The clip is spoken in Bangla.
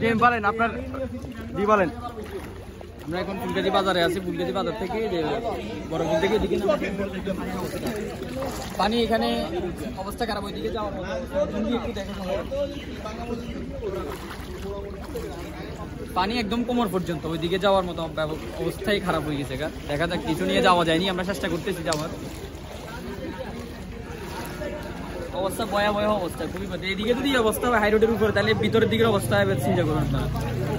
বলেন আপনার জি বলেন। আমরা এখন ফুলগাজী বাজারে আছি। ফুলগাজী বাজার থেকে বড়পুল থেকে এদিকে পানি, এখানে অবস্থা খারাপ। ওইদিকে যাওয়ার মতো একটু দেখা পানি একদম কোমর পর্যন্ত, ওইদিকে যাওয়ার মতো অবস্থাই খারাপ হয়ে গেছে। দেখা যাক, কিছু নিয়ে যাওয়া যায়নি, আমরা চেষ্টা করতেছি যাওয়ার। অবস্থা ভয়াবহ অবস্থা, খুবই। এদিকে যদি অবস্থা হয় হাই রোডের উপরে, তাহলে ভিতরের দিকের অবস্থা চিন্তা করুন আপনারা।